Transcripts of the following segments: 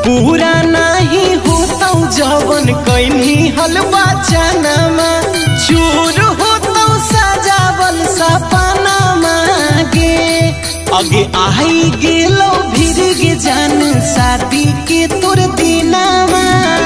पूरा नहीं होता जवन कैनी हलवा चनमा चूर होता सजावल सपना मागे आगे आई गेलो भिरग जान शादी के तोर दिनामा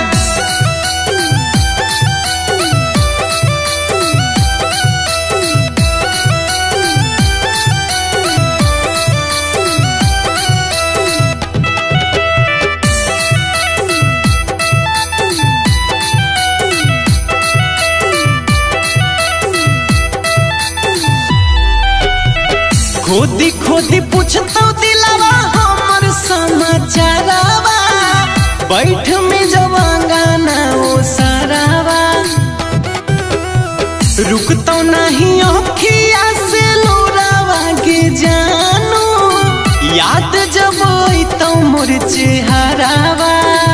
खोदी खोदी पूछता दिलावा हमर समाचारवा बैठ में जवांगाना ओ सारावा रुकता नहीं अखिया से लोरावा के जानो याद जब तो मोर चेहरावा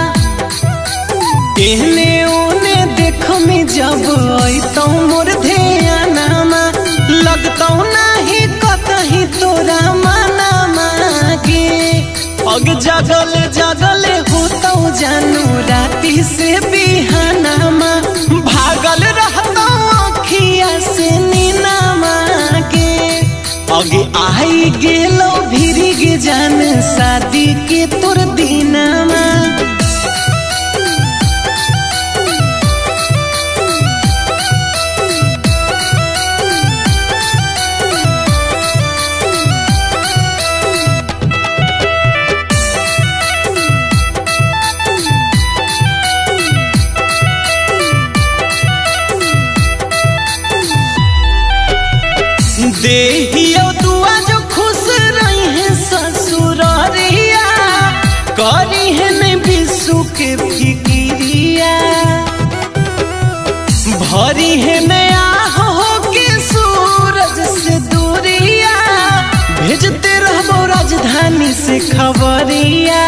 एहने ओने देख में जब तो मोर ध्यानमा लगता नहीं कतही तोरा माना मागे अग जगल जगल होता जानू राती से बिहानामा भागल रहता अखिया से नीना मागे अगे आई गेलो भिरग जान शादी के तोर दिनामा देहियो दुआ जो खुश रही है ससुरिया करी है नहीं विशु के फिक्रिया भरी है नया हो के सूरज से दूरिया भेजते रहो राजधानी से खबरिया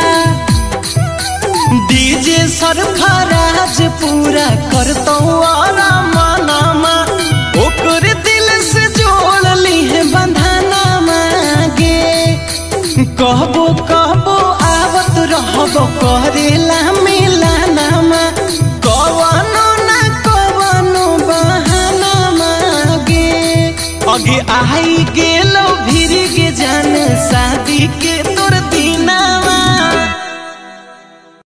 डीजे सरफराज पूरा करता मनामा ओकर दिल से जोड़ ली है बंधना मागे कहबो कहबो आवत रहबो करेला मिलानामा कवनो ना कवनो बहाना मागे अगे आई गेलो भिरग जान शादी के